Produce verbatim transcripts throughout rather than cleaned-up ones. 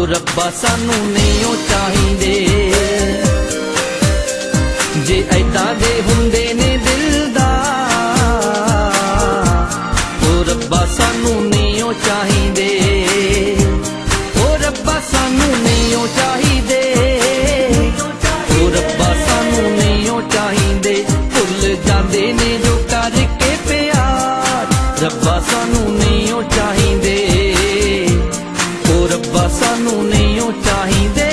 रब्बा सानू नहीं ओ चाहिदे जे ऐदां दे हुंदे ने दिलदार ओ रब्बा सानू नहीं ओ चाहिदे ओ रब्बा सानू नहीं ओ चाहिदे ओ रब्बा सानू नहीं ओ चाहिदे भुल जांदे ने जो करके प्यार रब्बा सानू नहीं ओ चाहिदे ओ रब्बा सानू नहीं ओ चाहिदे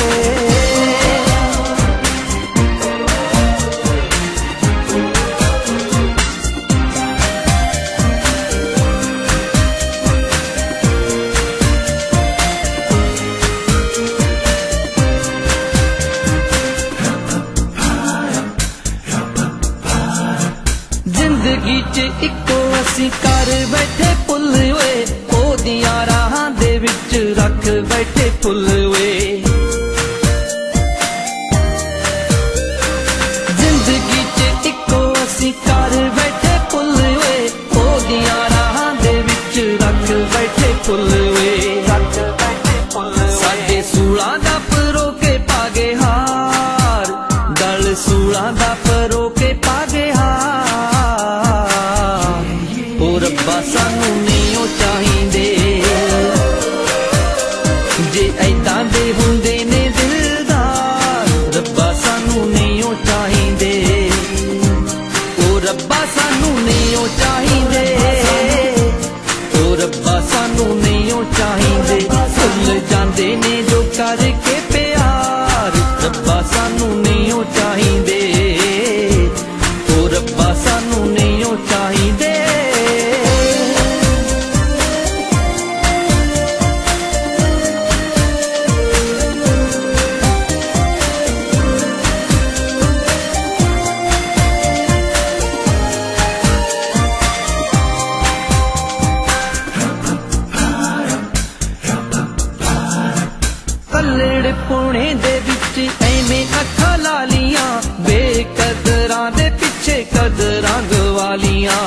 जिंदगी च इको असी कर बैठे पुल वे ओदियां राहां दे विच रख बैठे फुल वे जिंदगी च इको असी कर बैठे पुल वे ओदियां राहां दे विच रख बैठे फुल वे साडे सूलां दा परो के पागे हार गल सूलां दा परो के पागे हार रब्बा सानू नहीं ओ चाहिदे जे ऐदां दे हुंदे ने दिलदार रब्बा सानू नहीं ओ चाहिदे ओ रब्बा सानू नहीं ओ चाहिदे ओ रब्बा सानू नहीं ओ चाहिदे भुल जांदे ने जो करके प्यार रब्बा सानू नहीं ओ चाहिदे ओ रब्बा सानू नहीं ओ चाहिदे कल्लड़ पुणे दे विच एवें अखां लालियां बेकदरां दे पिछे कदरां गवालियां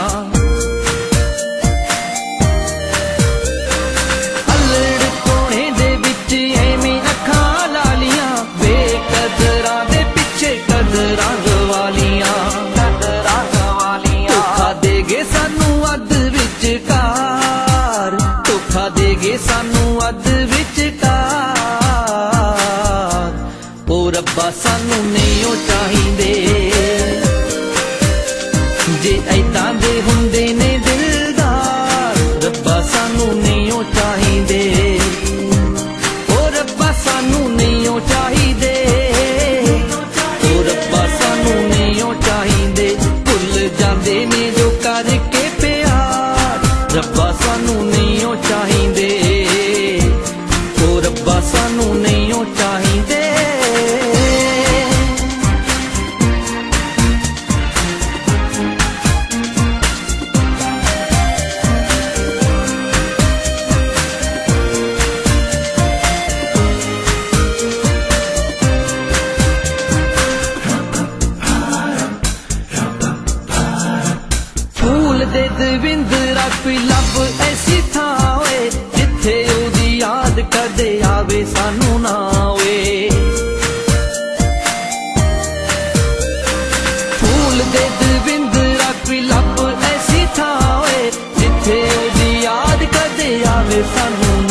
कल्लड़ पुणे दे विच एवें अखां लालियां बेकदरां दे पिछे कदरां गवालियां धोखा देगे सानू अद विचकार धोखा देगे सानू अद विचकार ओ रब्बा सानू नहीं ओ चाहिदे जे ऐदां दे हुंदे ने दिलदार रब्बा सानू नहीं ओ चाहिदे ओ रब्बा सानू नहीं ओ चाहिदे ओ रब्बा सानू नहीं ओ चाहिदे भुल जांदे ने जो करके प्यार रब्बा सानू नहीं ओ चाहिदे ओ रब्बा सानू नहीं ओ चाहिदे फूल दे दविंदरा कोई लब ऐसी थां होए जिथे ओदी याद कदे आवे सानू ना होए फूल दे दविंदरा कोई लब ऐसी थां होए जिथे ओदी याद कदे आवे सानू